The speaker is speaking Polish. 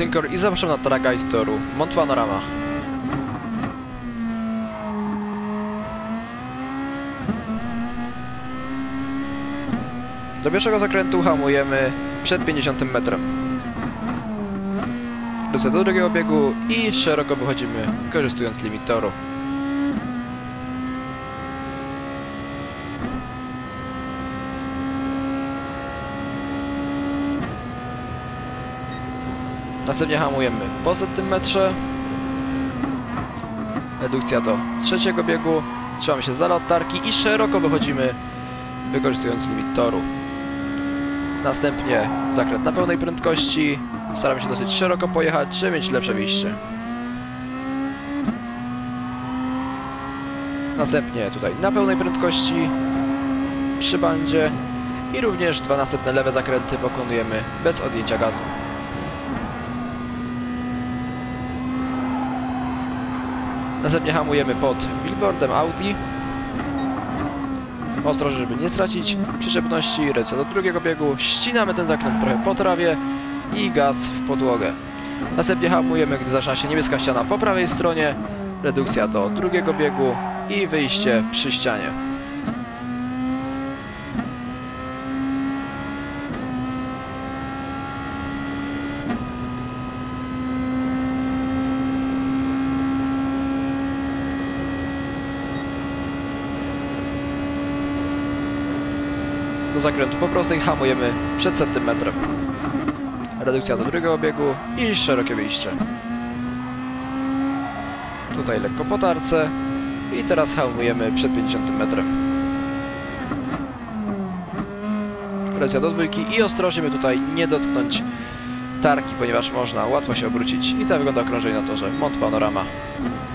I zapraszam na Track Guide toru Mont Panorama. Do pierwszego zakrętu hamujemy przed 50 metrem. Wrócę do drugiego biegu i szeroko wychodzimy, korzystując limit toru. Następnie hamujemy po 100 metrze. Redukcja do trzeciego biegu. Trzymamy się z dala od tarki i szeroko wychodzimy, wykorzystując limit toru. Następnie zakręt na pełnej prędkości. Staramy się dosyć szeroko pojechać, żeby mieć lepsze wyjście. Następnie tutaj na pełnej prędkości przy bandzie i również dwa następne lewe zakręty pokonujemy bez odjęcia gazu. Następnie hamujemy pod billboardem Audi. Ostrożnie, żeby nie stracić przyczepności. Redukcja do drugiego biegu. Ścinamy ten zakręt trochę po trawie i gaz w podłogę. Następnie hamujemy, gdy zaczyna się niebieska ściana po prawej stronie. Redukcja do drugiego biegu i wyjście przy ścianie. Do zakrętu po prostej hamujemy przed 100 metrem. Redukcja do drugiego biegu i szerokie wyjście. Tutaj lekko po tarce i teraz hamujemy przed 50 metrem. Redukcja do dwójki i ostrożnie, by tutaj nie dotknąć tarki, ponieważ można łatwo się obrócić. I tak wygląda okrążenie na torze Mont Panorama.